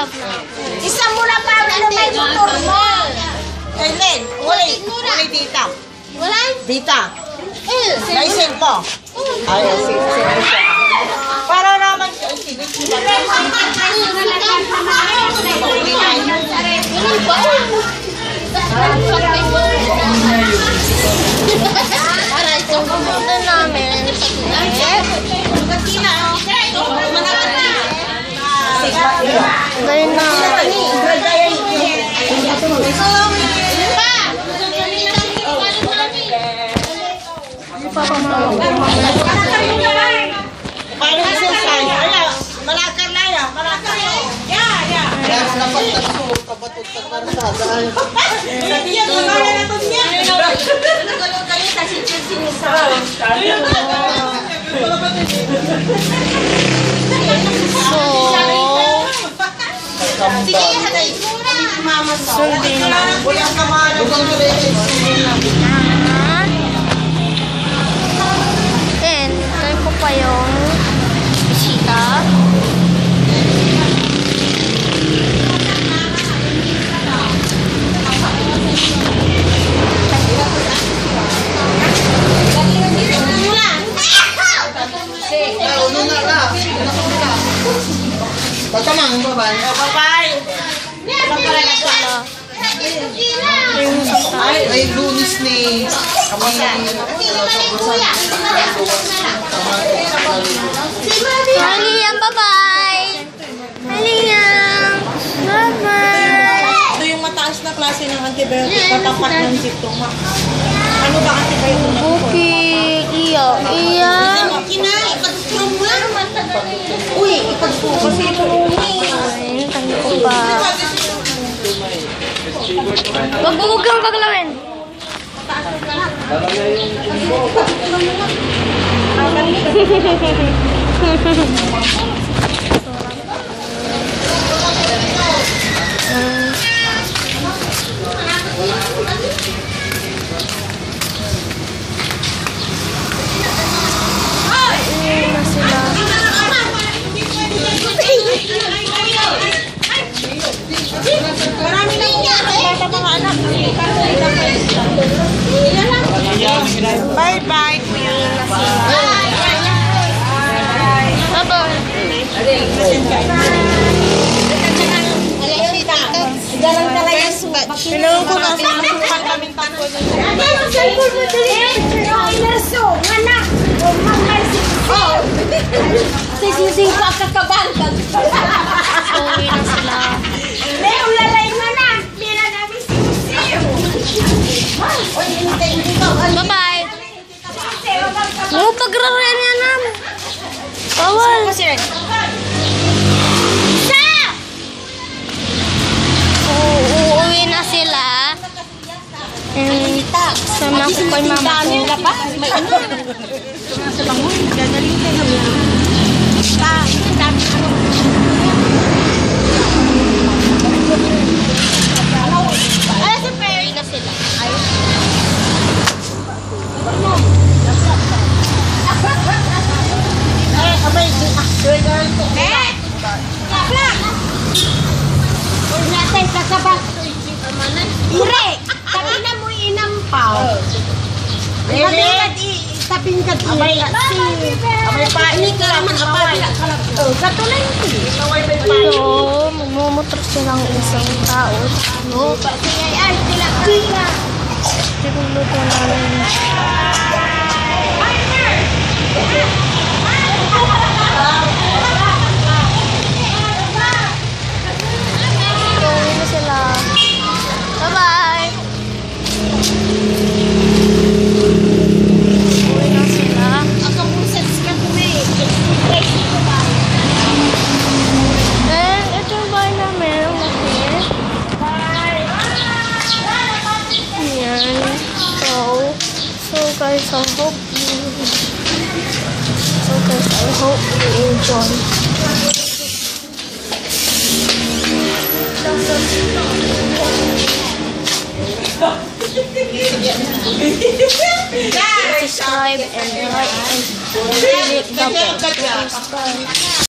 Isa muna pa na may motor mo. Ellen, uli dita. Wala? Dita. License mo. Ay, para naman para itong pumunta namin sa Piknic. Dahil na. paano kasi sa'yo? Malakar na yan. Malakar na yan. Yeah. Yes, dapat nagsuot ka ba ito sa karsada? Yan, magana na ito niya. Nagulong kayo, kasi sinisa. Sige, halay. Mama sa. Sundin na. Walang kamano. Then, gawin ko pa yung bisita. Patamang babay. Babay. Ay, lunis ni Haliyang, bye-bye! Haliyang! Bye-bye! ito yung mataas na klase ng antibiotic. Patapat ng siptoma. Ano ba antibiotic? Bukit! Iyak! Iyak! Kinay, ipag-strom mo lang. Uy, ipag-strom kasi ito Ayun, tangi ko pa. Wag kang paglawin. marami na mga mga anak. Bye-bye. Galang talaga subat. Pinawag ko kasi nasukan kami tanggol. Sisising pa kakabangkag. Uwi na sila. Ulalay mo na. Pila namin sisiw. Bye-bye! Mau pagraran yan namin. Bawal. Uuwi na sila. Sama ko kay mama ko. May ano? Sa bangon. Gagaling ka naman. Uwi na sila. Tapi na mo inampaw. Tapin ka din. Amay painit ka naman apay. Katulay ko. So, magmumotor silang isang tao. No, pati ay sila kaya. Pinuluto namin. Uwi na sila. Bye-bye! Uwi na sila. Then, ito yung bahay namin. Ayan. So guys, I hope you enjoy. Subscribe and like and click the bell.